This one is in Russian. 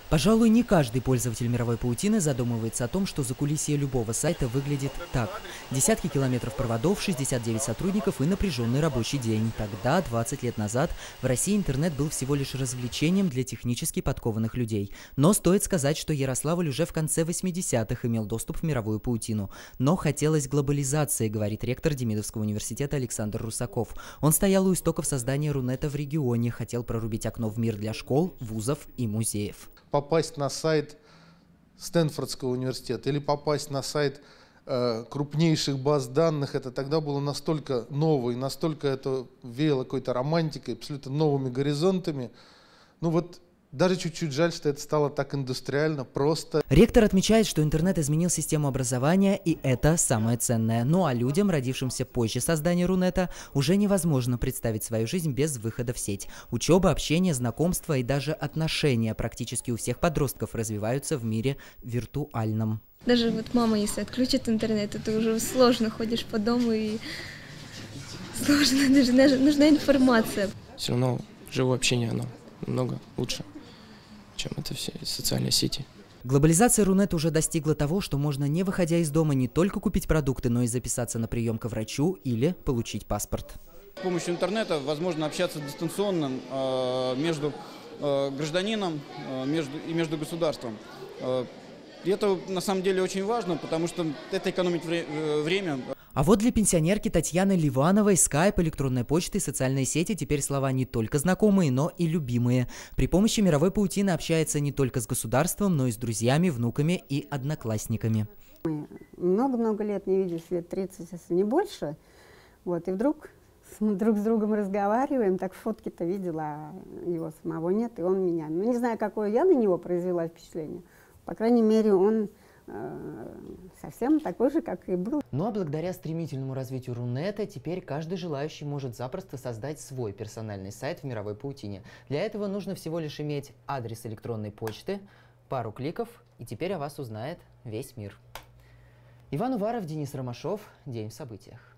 Пожалуй, не каждый пользователь мировой паутины задумывается о том, что закулисье любого сайта выглядит так. Десятки километров проводов, 69 сотрудников и напряженный рабочий день. Тогда, 20 лет назад, в России интернет был всего лишь развлечением для технически подкованных людей. Но стоит сказать, что Ярославль уже в конце 80-х имел доступ в мировую паутину. Но хотелось глобализации, говорит ректор Демидовского университета Александр Русаков. Он стоял у истоков создания Рунета в регионе, хотел прорубить окно в мир для школ, вузов и музеев. Попасть на сайт Стэнфордского университета или попасть на сайт крупнейших баз данных, это тогда было настолько ново, и настолько это веяло какой-то романтикой, абсолютно новыми горизонтами. Ну вот даже чуть-чуть жаль, что это стало так индустриально, просто. Ректор отмечает, что интернет изменил систему образования, и это самое ценное. Ну а людям, родившимся позже создания Рунета, уже невозможно представить свою жизнь без выхода в сеть. Учеба, общение, знакомства и даже отношения практически у всех подростков развиваются в мире виртуальном. Даже вот мама, если отключит интернет, это уже сложно, ходишь по дому и сложно, даже нужна информация. Все равно живое общение, оно намного лучше, чем это все социальные сети. Глобализация Рунета уже достигла того, что можно, не выходя из дома, не только купить продукты, но и записаться на прием к врачу или получить паспорт. С помощью интернета возможно общаться дистанционно между гражданином и между государством. И это на самом деле очень важно, потому что это экономит время. А вот для пенсионерки Татьяны Ливановой скайп, электронная почта и социальные сети теперь слова не только знакомые, но и любимые. При помощи мировой паутины общается не только с государством, но и с друзьями, внуками и одноклассниками. Мы много-много лет не виделись, лет 30, если не больше. Вот, и вдруг друг с другом разговариваем, так фотки-то видела, а его самого нет, и он меня. Ну, не знаю, какое я на него произвела впечатление. По крайней мере, он совсем такой же, как и был. Ну а благодаря стремительному развитию Рунета теперь каждый желающий может запросто создать свой персональный сайт в мировой паутине. Для этого нужно всего лишь иметь адрес электронной почты, пару кликов, и теперь о вас узнает весь мир. Иван Уваров, Денис Ромашов. День в событиях.